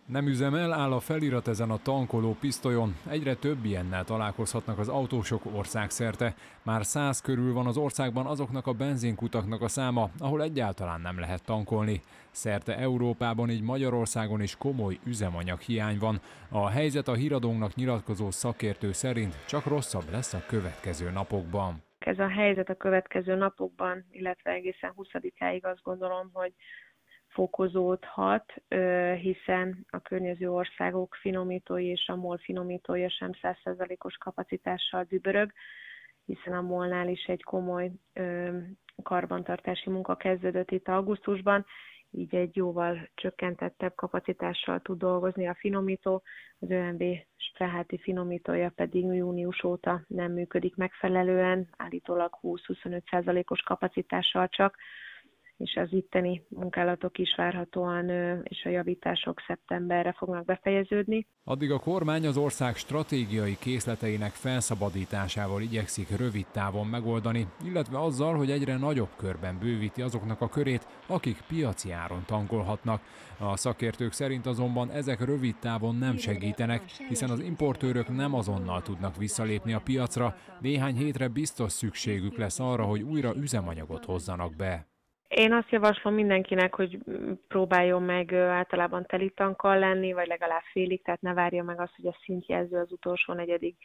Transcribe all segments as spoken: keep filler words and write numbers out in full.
Nem üzemel, áll a felirat ezen a tankoló pisztolyon. Egyre több ilyennel találkozhatnak az autósok országszerte. Már száz körül van az országban azoknak a benzinkutaknak a száma, ahol egyáltalán nem lehet tankolni. Szerte Európában, így Magyarországon is komoly üzemanyaghiány van. A helyzet a híradónknak nyilatkozó szakértő szerint csak rosszabb lesz a következő napokban. Ez a helyzet a következő napokban, illetve egészen huszadikáig azt gondolom, hogy fokozódhat, hiszen a környező országok finomítói és a MOL finomítója sem száz százalékos kapacitással dübörög, hiszen a MOL-nál is egy komoly karbantartási munka kezdődött itt augusztusban, így egy jóval csökkentettebb kapacitással tud dolgozni a finomító, az ÖMV Spreháti finomítója pedig június óta nem működik megfelelően, állítólag húsz-huszonöt százalékos kapacitással csak, és az itteni munkálatok is várhatóan és a javítások szeptemberre fognak befejeződni. Addig a kormány az ország stratégiai készleteinek felszabadításával igyekszik rövid távon megoldani, illetve azzal, hogy egyre nagyobb körben bővíti azoknak a körét, akik piaci áron tankolhatnak. A szakértők szerint azonban ezek rövid távon nem segítenek, hiszen az importőrök nem azonnal tudnak visszalépni a piacra, néhány hétre biztos szükségük lesz arra, hogy újra üzemanyagot hozzanak be. Én azt javaslom mindenkinek, hogy próbáljon meg általában teli tankkal lenni, vagy legalább félig, tehát ne várja meg azt, hogy a szintjelző az utolsó negyedig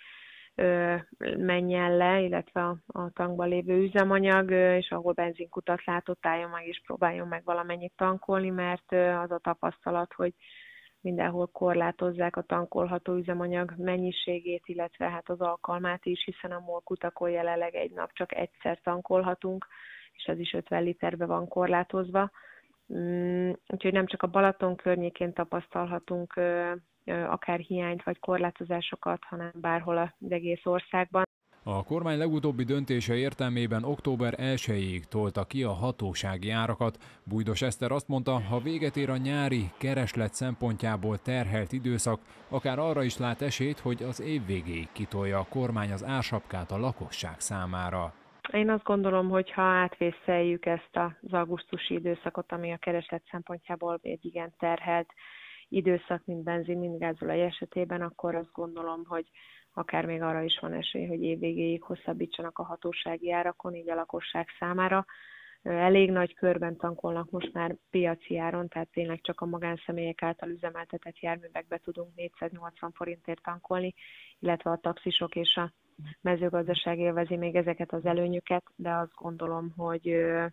menjen le, illetve a, a tankban lévő üzemanyag, és ahol benzinkutat látott, álljon meg és próbáljon meg valamennyit tankolni, mert az a tapasztalat, hogy mindenhol korlátozzák a tankolható üzemanyag mennyiségét, illetve hát az alkalmát is, hiszen a MOL kutakon jelenleg egy nap csak egyszer tankolhatunk, és az is ötven literbe van korlátozva. Úgyhogy nem csak a Balaton környékén tapasztalhatunk akár hiányt vagy korlátozásokat, hanem bárhol az egész országban. A kormány legutóbbi döntése értelmében október elsejéig tolta ki a hatósági árakat. Bújdos Eszter azt mondta, ha véget ér a nyári, kereslet szempontjából terhelt időszak, akár arra is lát esélyt, hogy az év végéig kitolja a kormány az ársapkát a lakosság számára. Én azt gondolom, hogy ha átvészeljük ezt az augusztusi időszakot, ami a kereslet szempontjából egy igen terhelt időszak, mint benzin, mint gázolaj esetében, akkor azt gondolom, hogy akár még arra is van esély, hogy évvégéig hosszabbítsanak a hatósági árakon, így a lakosság számára. Elég nagy körben tankolnak most már piaci áron, tehát tényleg csak a magánszemélyek által üzemeltetett járművekbe tudunk négyszáznyolcvan forintért tankolni, illetve a taxisok és a mezőgazdaság élvezi még ezeket az előnyöket, de azt gondolom, hogy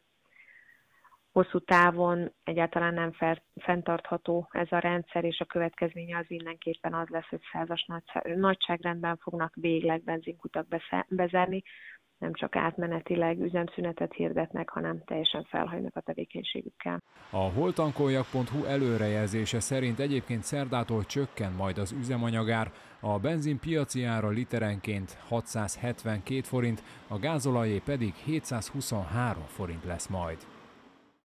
hosszú távon egyáltalán nem fenntartható ez a rendszer, és a következménye az mindenképpen az lesz, hogy százas nagyságrendben fognak végleg benzinkutak bezárni, nem csak átmenetileg üzemszünetet hirdetnek, hanem teljesen felhagynak a tevékenységükkel. A holtankoljak pont hu előrejelzése szerint egyébként szerdától csökken majd az üzemanyagár, a benzin piaci ára literenként hatszázhetvenkét forint, a gázolajé pedig hétszázhuszonhárom forint lesz majd.